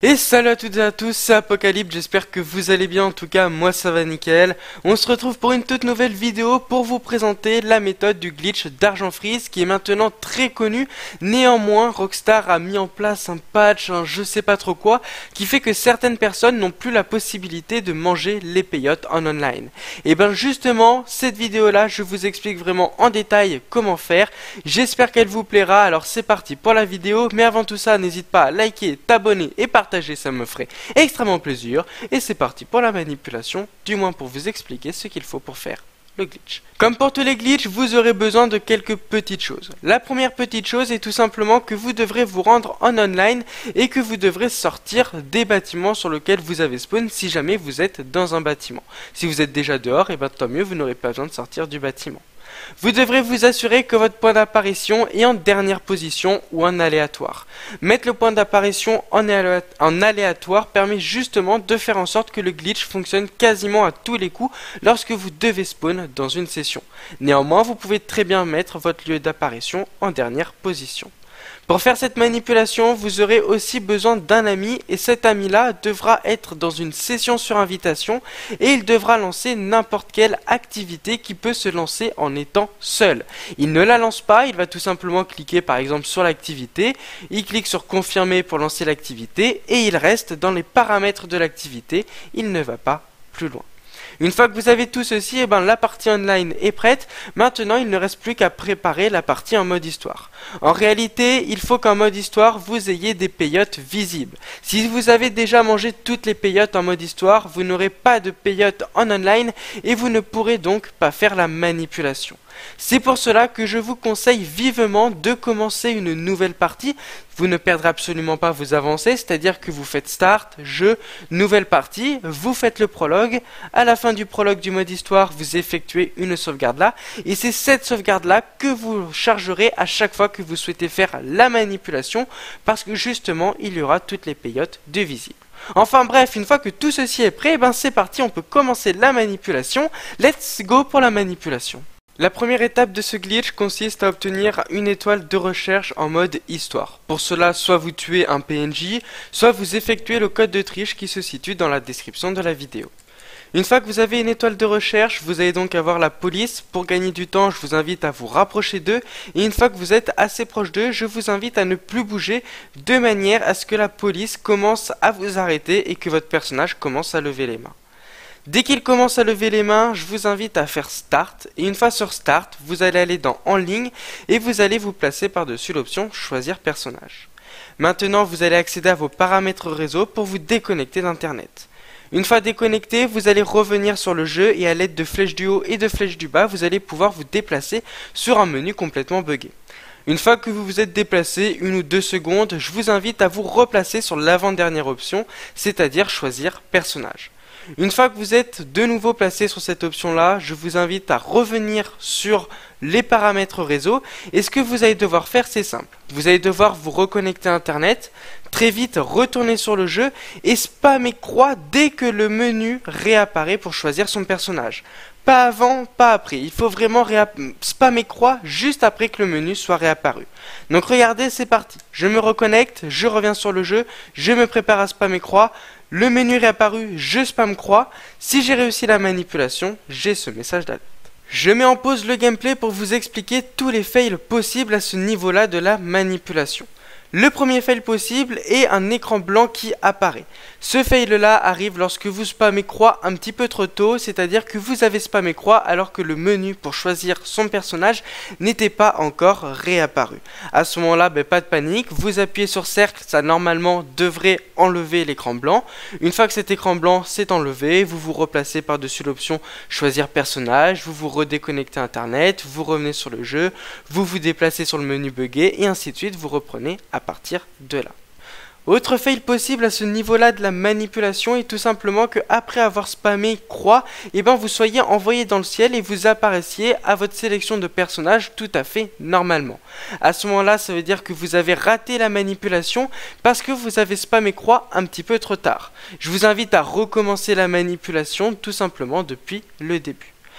Et salut à toutes et à tous, c'est Apocalypse, j'espère que vous allez bien, en tout cas moi ça va nickel. On se retrouve pour une toute nouvelle vidéo pour vous présenter la méthode du glitch d'Argent Freeze qui est maintenant très connue. Néanmoins, Rockstar a mis en place un patch, je sais pas trop quoi, qui fait que certaines personnes n'ont plus la possibilité de manger les payotes en online. Et ben justement, cette vidéo là, je vous explique vraiment en détail comment faire. J'espère qu'elle vous plaira, alors c'est parti pour la vidéo, mais avant tout ça, n'hésite pas à liker, t'abonner et partager, ça me ferait extrêmement plaisir. Et c'est parti pour la manipulation, du moins pour vous expliquer ce qu'il faut pour faire le glitch. Comme pour tous les glitches, vous aurez besoin de quelques petites choses. La première petite chose est tout simplement que vous devrez vous rendre en online et que vous devrez sortir des bâtiments sur lesquels vous avez spawn si jamais vous êtes dans un bâtiment. Si vous êtes déjà dehors, et ben tant mieux, vous n'aurez pas besoin de sortir du bâtiment. Vous devrez vous assurer que votre point d'apparition est en dernière position ou en aléatoire. Mettre le point d'apparition en aléatoire permet justement de faire en sorte que le glitch fonctionne quasiment à tous les coups lorsque vous devez spawn dans une session. Néanmoins, vous pouvez très bien mettre votre lieu d'apparition en dernière position. Pour faire cette manipulation, vous aurez aussi besoin d'un ami et cet ami-là devra être dans une session sur invitation et il devra lancer n'importe quelle activité qui peut se lancer en étant seul. Il ne la lance pas, il va tout simplement cliquer par exemple sur l'activité, il clique sur confirmer pour lancer l'activité et il reste dans les paramètres de l'activité, il ne va pas plus loin. Une fois que vous avez tout ceci, et la partie online est prête. Maintenant, il ne reste plus qu'à préparer la partie en mode histoire. En réalité, il faut qu'en mode histoire, vous ayez des payotes visibles. Si vous avez déjà mangé toutes les payotes en mode histoire, vous n'aurez pas de payotes en online et vous ne pourrez donc pas faire la manipulation. C'est pour cela que je vous conseille vivement de commencer une nouvelle partie. Vous ne perdrez absolument pas vos avancées, c'est-à-dire que vous faites start, jeu, nouvelle partie, vous faites le prologue. À la fin du prologue du mode histoire, vous effectuez une sauvegarde là. Et c'est cette sauvegarde là que vous chargerez à chaque fois que vous souhaitez faire la manipulation, parce que justement, il y aura toutes les payotes de visibles. Enfin bref, une fois que tout ceci est prêt, c'est parti, on peut commencer la manipulation. Let's go pour la manipulation. La première étape de ce glitch consiste à obtenir une étoile de recherche en mode histoire. Pour cela, soit vous tuez un PNJ, soit vous effectuez le code de triche qui se situe dans la description de la vidéo. Une fois que vous avez une étoile de recherche, vous allez donc avoir la police. Pour gagner du temps, je vous invite à vous rapprocher d'eux. Et une fois que vous êtes assez proche d'eux, je vous invite à ne plus bouger de manière à ce que la police commence à vous arrêter et que votre personnage commence à lever les mains. Dès qu'il commence à lever les mains, je vous invite à faire Start. Et une fois sur Start, vous allez aller dans En ligne et vous allez vous placer par-dessus l'option Choisir personnage. Maintenant, vous allez accéder à vos paramètres réseau pour vous déconnecter d'Internet. Une fois déconnecté, vous allez revenir sur le jeu et à l'aide de flèches du haut et de flèches du bas, vous allez pouvoir vous déplacer sur un menu complètement buggé. Une fois que vous vous êtes déplacé, 1 ou 2 secondes, je vous invite à vous replacer sur l'avant-dernière option, c'est-à-dire Choisir personnage. Une fois que vous êtes de nouveau placé sur cette option-là, je vous invite à revenir sur les paramètres réseau. Et ce que vous allez devoir faire, c'est simple. Vous allez devoir vous reconnecter à Internet, très vite retourner sur le jeu et spammer croix dès que le menu réapparaît pour choisir son personnage. Pas avant, pas après. Il faut vraiment spammer croix juste après que le menu soit réapparu. Donc regardez, c'est parti. Je me reconnecte, je reviens sur le jeu, je me prépare à spammer croix. Le menu réapparu, je spam croix. Si j'ai réussi la manipulation, j'ai ce message d'alerte. Je mets en pause le gameplay pour vous expliquer tous les fails possibles à ce niveau-là de la manipulation. Le premier fail possible est un écran blanc qui apparaît. Ce fail-là arrive lorsque vous spammez croix un petit peu trop tôt, c'est-à-dire que vous avez spammé croix alors que le menu pour choisir son personnage n'était pas encore réapparu. À ce moment-là, pas de panique, vous appuyez sur cercle, ça normalement devrait enlever l'écran blanc. Une fois que cet écran blanc s'est enlevé, vous vous replacez par-dessus l'option choisir personnage, vous vous redéconnectez à Internet, vous revenez sur le jeu, vous vous déplacez sur le menu buggé et ainsi de suite, vous reprenez à partir de là. Autre fail possible à ce niveau-là de la manipulation est tout simplement que après avoir spammé croix, vous soyez envoyé dans le ciel et vous apparaissiez à votre sélection de personnages tout à fait normalement. À ce moment-là, ça veut dire que vous avez raté la manipulation parce que vous avez spammé croix un petit peu trop tard. Je vous invite à recommencer la manipulation tout simplement depuis le début.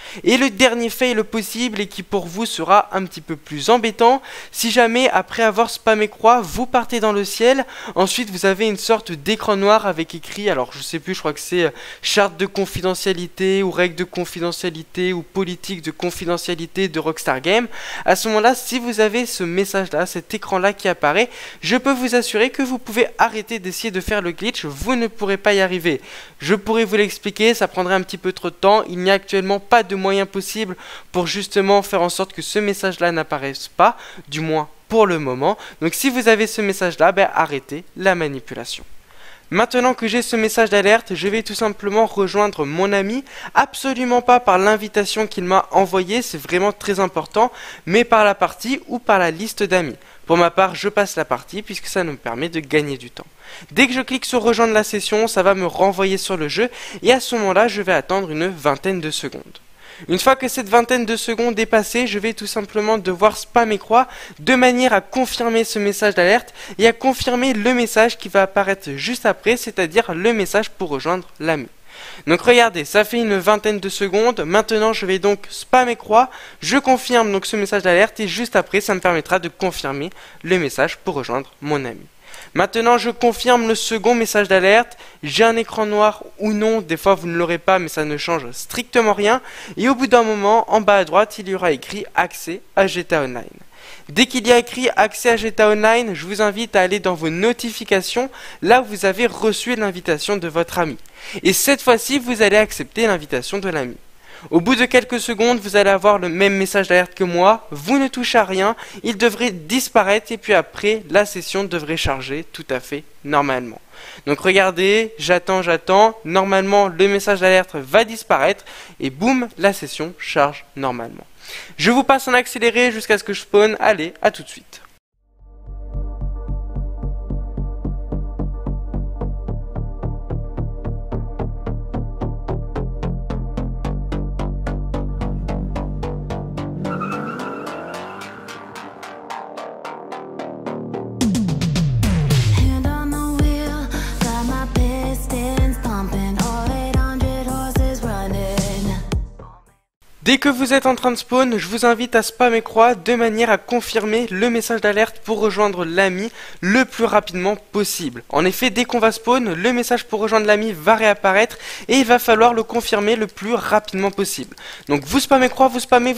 Et le dernier fail possible et qui pour vous sera un petit peu plus embêtant, si jamais après avoir spammé croix, vous partez dans le ciel, ensuite vous avez une sorte d'écran noir avec écrit, alors je sais plus, je crois que c'est charte de confidentialité ou règle de confidentialité ou politique de confidentialité de Rockstar Games. À ce moment-là, si vous avez ce message-là, cet écran-là qui apparaît, je peux vous assurer que vous pouvez arrêter d'essayer de faire le glitch, vous ne pourrez pas y arriver. Je pourrais vous l'expliquer, ça prendrait un petit peu trop de temps, il n'y a actuellement pas de moyen possible pour justement faire en sorte que ce message-là n'apparaisse pas, du moins pour le moment. Donc si vous avez ce message-là, arrêtez la manipulation. Maintenant que j'ai ce message d'alerte, je vais tout simplement rejoindre mon ami, absolument pas par l'invitation qu'il m'a envoyée, c'est vraiment très important, mais par la partie ou par la liste d'amis. Pour ma part, je passe la partie puisque ça me permet de gagner du temps. Dès que je clique sur rejoindre la session, ça va me renvoyer sur le jeu et à ce moment-là, je vais attendre une vingtaine de secondes. Une fois que cette vingtaine de secondes est passée, je vais tout simplement devoir spammer croix de manière à confirmer ce message d'alerte et à confirmer le message qui va apparaître juste après, c'est-à-dire le message pour rejoindre l'ami. Donc regardez, ça fait une vingtaine de secondes, maintenant je vais donc spammer croix, je confirme donc ce message d'alerte et juste après ça me permettra de confirmer le message pour rejoindre mon ami. Maintenant, je confirme le second message d'alerte. J'ai un écran noir ou non, des fois vous ne l'aurez pas, mais ça ne change strictement rien. Et au bout d'un moment, en bas à droite, il y aura écrit accès à GTA Online. Dès qu'il y a écrit accès à GTA Online, je vous invite à aller dans vos notifications, là où vous avez reçu l'invitation de votre ami. Et cette fois-ci, vous allez accepter l'invitation de l'ami. Au bout de quelques secondes, vous allez avoir le même message d'alerte que moi, vous ne touchez à rien, il devrait disparaître et puis après, la session devrait charger tout à fait normalement. Donc regardez, j'attends, normalement le message d'alerte va disparaître et boum, la session charge normalement. Je vous passe en accéléré jusqu'à ce que je spawn, allez, à tout de suite. Dès que vous êtes en train de spawn, je vous invite à spammer croix de manière à confirmer le message d'alerte pour rejoindre l'ami le plus rapidement possible. En effet, dès qu'on va spawn, le message pour rejoindre l'ami va réapparaître et il va falloir le confirmer le plus rapidement possible. Donc vous spammez croix, vous spammez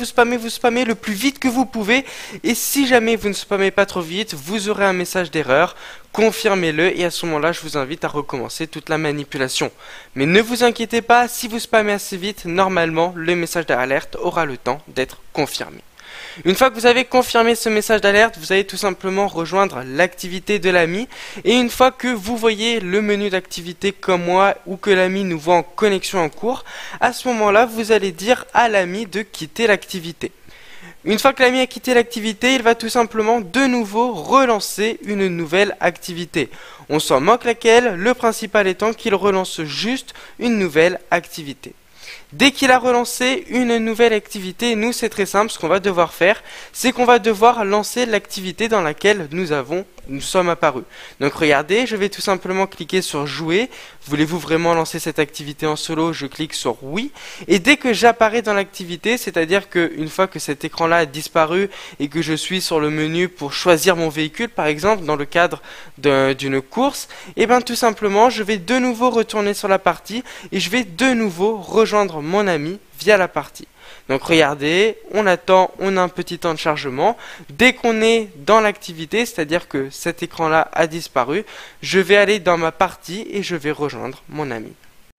le plus vite que vous pouvez et si jamais vous ne spammez pas trop vite, vous aurez un message d'erreur. Confirmez-le et à ce moment-là, je vous invite à recommencer toute la manipulation. Mais ne vous inquiétez pas, si vous spammez assez vite, normalement, le message d'alerte aura le temps d'être confirmé. Une fois que vous avez confirmé ce message d'alerte, vous allez tout simplement rejoindre l'activité de l'ami. Et une fois que vous voyez le menu d'activité comme moi ou que l'ami nous voit en connexion en cours, à ce moment-là, vous allez dire à l'ami de quitter l'activité. Une fois que l'ami a quitté l'activité, il va tout simplement de nouveau relancer une nouvelle activité. On s'en moque laquelle, le principal étant qu'il relance juste une nouvelle activité. Dès qu'il a relancé une nouvelle activité, nous c'est très simple, ce qu'on va devoir faire, c'est qu'on va devoir lancer l'activité dans laquelle nous sommes apparus. Donc regardez, je vais tout simplement cliquer sur jouer. Voulez-vous vraiment lancer cette activité en solo? Je clique sur oui. Et dès que j'apparais dans l'activité, c'est-à-dire qu'une fois que cet écran-là a disparu et que je suis sur le menu pour choisir mon véhicule, par exemple, dans le cadre d'une course, et bien tout simplement, je vais de nouveau retourner sur la partie et je vais de nouveau rejoindre mon ami via la partie. Donc regardez, on attend, on a un petit temps de chargement. Dès qu'on est dans l'activité, c'est-à-dire que cet écran-là a disparu, je vais aller dans ma partie et je vais rejoindre mon ami.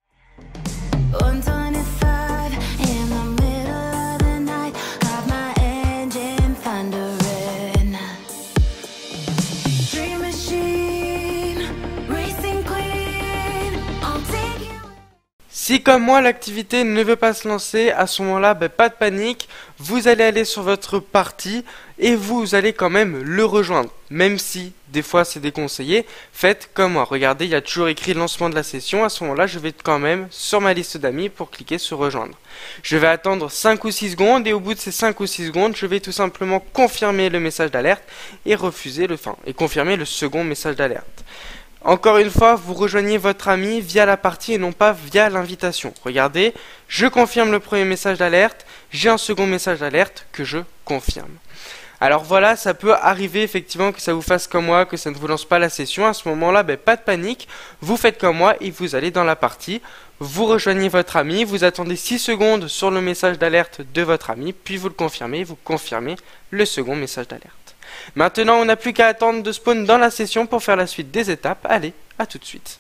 Si comme moi l'activité ne veut pas se lancer, à ce moment-là, pas de panique, vous allez aller sur votre partie et vous allez quand même le rejoindre. Même si des fois c'est déconseillé, faites comme moi. Regardez, il y a toujours écrit lancement de la session, à ce moment-là je vais quand même sur ma liste d'amis pour cliquer sur rejoindre. Je vais attendre 5 ou 6 secondes et au bout de ces 5 ou 6 secondes, je vais tout simplement confirmer le message d'alerte et confirmer le second message d'alerte. Encore une fois, vous rejoignez votre ami via la partie et non pas via l'invitation. Regardez, je confirme le premier message d'alerte, j'ai un second message d'alerte que je confirme. Alors voilà, ça peut arriver effectivement que ça vous fasse comme moi, que ça ne vous lance pas la session. À ce moment-là, pas de panique, vous faites comme moi et vous allez dans la partie. Vous rejoignez votre ami, vous attendez 6 secondes sur le message d'alerte de votre ami, puis vous confirmez le second message d'alerte. Maintenant, on n'a plus qu'à attendre de spawn dans la session pour faire la suite des étapes. Allez, à tout de suite.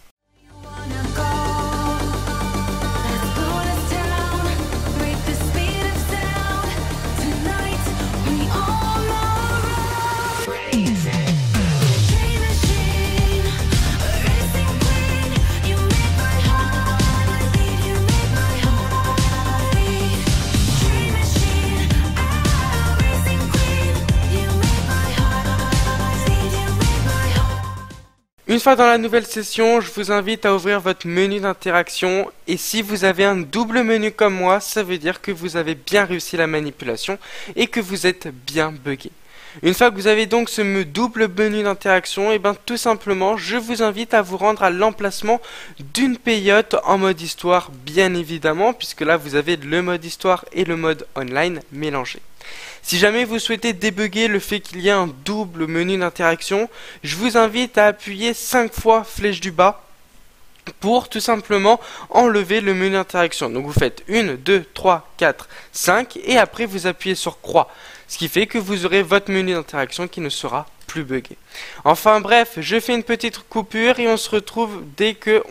Une fois dans la nouvelle session, je vous invite à ouvrir votre menu d'interaction et si vous avez un double menu comme moi, ça veut dire que vous avez bien réussi la manipulation et que vous êtes bien buggé. Une fois que vous avez donc ce double menu d'interaction, tout simplement, je vous invite à vous rendre à l'emplacement d'une payote en mode histoire, bien évidemment, puisque là vous avez le mode histoire et le mode online mélangés. Si jamais vous souhaitez débugger le fait qu'il y ait un double menu d'interaction, je vous invite à appuyer 5 fois flèche du bas pour tout simplement enlever le menu d'interaction. Donc vous faites 1, 2, 3, 4, 5 et après vous appuyez sur croix. Ce qui fait que vous aurez votre menu d'interaction qui ne sera plus buggé. Enfin bref, je fais une petite coupure et on se retrouve dès que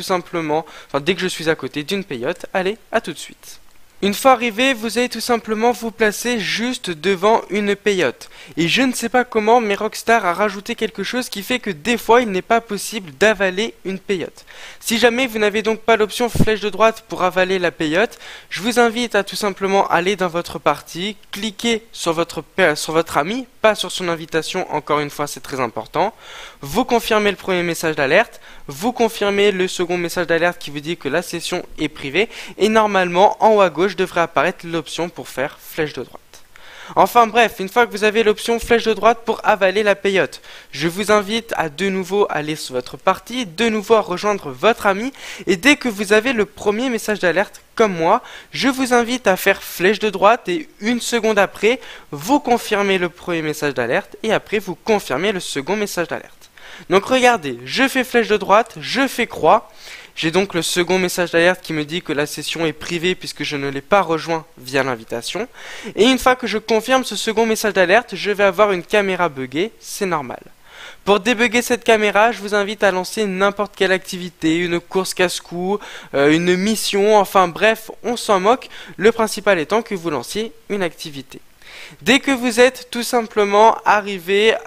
je suis à côté d'une payote. Allez, à tout de suite. Une fois arrivé, vous allez tout simplement vous placer juste devant une payote. Et je ne sais pas comment, mais Rockstar a rajouté quelque chose qui fait que des fois, il n'est pas possible d'avaler une payote. Si jamais vous n'avez donc pas l'option flèche de droite pour avaler la payote, je vous invite à tout simplement aller dans votre partie, cliquer sur votre ami, pas sur son invitation, encore une fois c'est très important. Vous confirmez le premier message d'alerte, vous confirmez le second message d'alerte qui vous dit que la session est privée et normalement en haut à gauche devrait apparaître l'option pour faire flèche de droite. Enfin bref, une fois que vous avez l'option flèche de droite pour avaler la payote, je vous invite à de nouveau aller sur votre partie, de nouveau à rejoindre votre ami et dès que vous avez le premier message d'alerte comme moi, je vous invite à faire flèche de droite et une seconde après, vous confirmez le premier message d'alerte et après vous confirmez le second message d'alerte. Donc regardez, je fais flèche de droite, je fais croix. J'ai donc le second message d'alerte qui me dit que la session est privée puisque je ne l'ai pas rejoint via l'invitation. Et une fois que je confirme ce second message d'alerte, je vais avoir une caméra buggée, c'est normal. Pour débugger cette caméra, je vous invite à lancer n'importe quelle activité, une course casse-cou, une mission, enfin bref, on s'en moque. Le principal étant que vous lanciez une activité. Dès que vous êtes tout simplement arrivé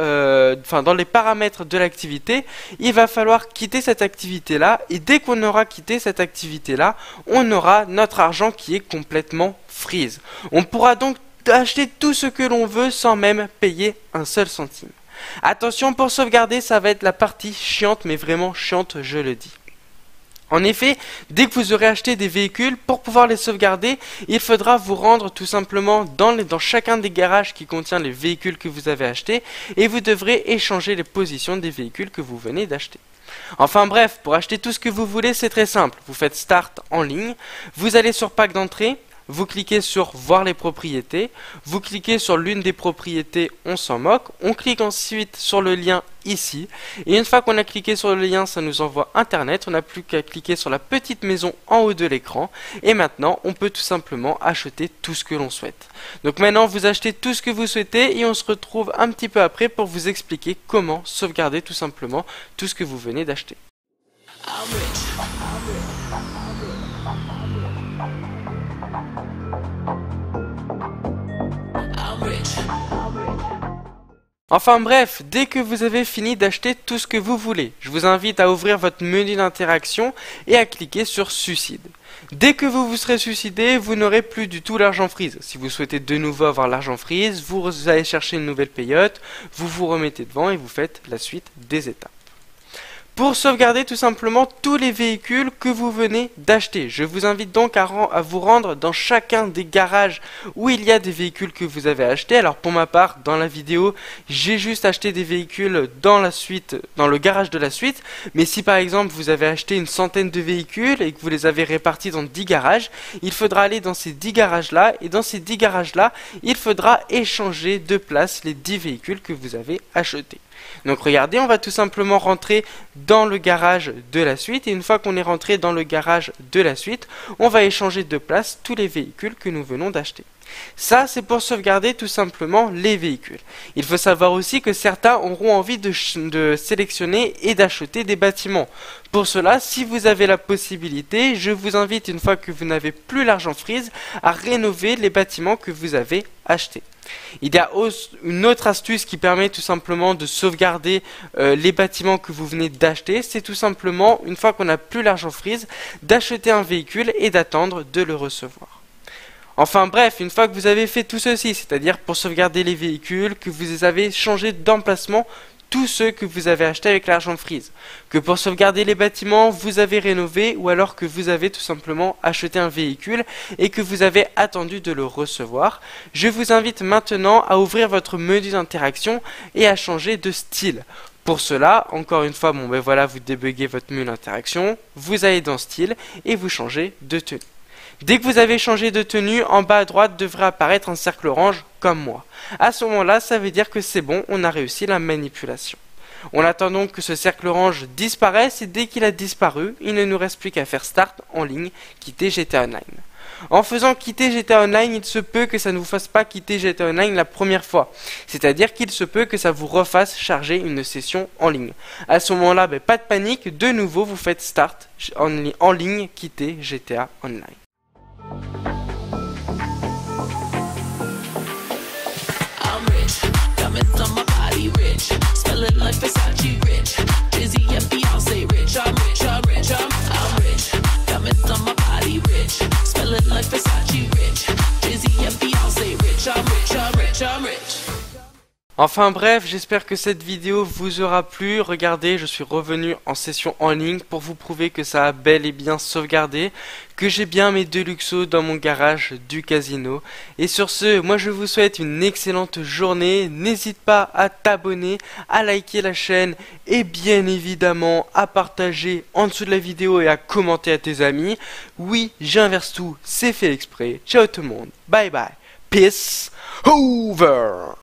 dans les paramètres de l'activité, il va falloir quitter cette activité-là. Et dès qu'on aura quitté cette activité-là, on aura notre argent qui est complètement freeze. On pourra donc acheter tout ce que l'on veut sans même payer un seul centime. Attention, pour sauvegarder, ça va être la partie chiante, mais vraiment chiante, je le dis. En effet, dès que vous aurez acheté des véhicules, pour pouvoir les sauvegarder, il faudra vous rendre tout simplement dans chacun des garages qui contient les véhicules que vous avez achetés et vous devrez échanger les positions des véhicules que vous venez d'acheter. Enfin bref, pour acheter tout ce que vous voulez, c'est très simple. Vous faites Start en ligne, vous allez sur Pack d'entrée, vous cliquez sur voir les propriétés, vous cliquez sur l'une des propriétés, on s'en moque, on clique ensuite sur le lien ici, et une fois qu'on a cliqué sur le lien, ça nous envoie internet, on n'a plus qu'à cliquer sur la petite maison en haut de l'écran, et maintenant on peut tout simplement acheter tout ce que l'on souhaite. Donc maintenant vous achetez tout ce que vous souhaitez, et on se retrouve un petit peu après pour vous expliquer comment sauvegarder tout simplement tout ce que vous venez d'acheter. Enfin bref, dès que vous avez fini d'acheter tout ce que vous voulez, je vous invite à ouvrir votre menu d'interaction et à cliquer sur Suicide. Dès que vous vous serez suicidé, vous n'aurez plus du tout l'argent freeze. Si vous souhaitez de nouveau avoir l'argent freeze, vous allez chercher une nouvelle payote, vous vous remettez devant et vous faites la suite des étapes. pour sauvegarder tout simplement tous les véhicules que vous venez d'acheter. Je vous invite donc à vous rendre dans chacun des garages où il y a des véhicules que vous avez achetés. Alors pour ma part, dans la vidéo, j'ai juste acheté des véhicules dans la suite, dans le garage de la suite. Mais si par exemple vous avez acheté une centaine de véhicules et que vous les avez répartis dans 10 garages, il faudra aller dans ces 10 garages là, et dans ces 10 garages là, il faudra échanger de place les 10 véhicules que vous avez achetés. Donc regardez, on va tout simplement rentrer dans le garage de la suite, et une fois qu'on est rentré dans le garage de la suite, on va échanger de place tous les véhicules que nous venons d'acheter. Ça, c'est pour sauvegarder tout simplement les véhicules. Il faut savoir aussi que certains auront envie de sélectionner et d'acheter des bâtiments. Pour cela, si vous avez la possibilité, je vous invite, une fois que vous n'avez plus l'argent freeze, à rénover les bâtiments que vous avez achetés. Il y a une autre astuce qui permet tout simplement de sauvegarder les bâtiments que vous venez d'acheter. C'est tout simplement, une fois qu'on n'a plus l'argent freeze, d'acheter un véhicule et d'attendre de le recevoir. Enfin bref, une fois que vous avez fait tout ceci, c'est-à-dire pour sauvegarder les véhicules, que vous avez changé d'emplacement tous ceux que vous avez achetés avec l'argent freeze, que pour sauvegarder les bâtiments, vous avez rénové, ou alors que vous avez tout simplement acheté un véhicule et que vous avez attendu de le recevoir, je vous invite maintenant à ouvrir votre menu d'interaction et à changer de style. Pour cela, encore une fois, vous débuguez votre menu d'interaction, vous allez dans style et vous changez de tenue. Dès que vous avez changé de tenue, en bas à droite devrait apparaître un cercle orange comme moi. À ce moment-là, ça veut dire que c'est bon, on a réussi la manipulation. On attend donc que ce cercle orange disparaisse, et dès qu'il a disparu, il ne nous reste plus qu'à faire Start en ligne, quitter GTA Online. En faisant quitter GTA Online, il se peut que ça ne vous fasse pas quitter GTA Online la première fois. C'est-à-dire qu'il se peut que ça vous refasse charger une session en ligne. À ce moment-là, pas de panique, de nouveau vous faites Start en ligne, quitter GTA Online. On my body rich, smelling like Versace rich, Jay-Z and Beyonce rich, I'm rich, I'm rich, I'm rich, diamonds on my body rich, smelling like Versace rich, Jay-Z and Beyonce rich, I'm rich, I'm rich, I'm rich. Enfin bref, j'espère que cette vidéo vous aura plu. Regardez, je suis revenu en session en ligne pour vous prouver que ça a bel et bien sauvegardé, que j'ai bien mes deux Luxos dans mon garage du casino. Et sur ce, moi je vous souhaite une excellente journée. N'hésite pas à t'abonner, à liker la chaîne et bien évidemment à partager en dessous de la vidéo et à commenter à tes amis. Oui, j'inverse tout, c'est fait exprès. Ciao tout le monde, bye bye, peace over.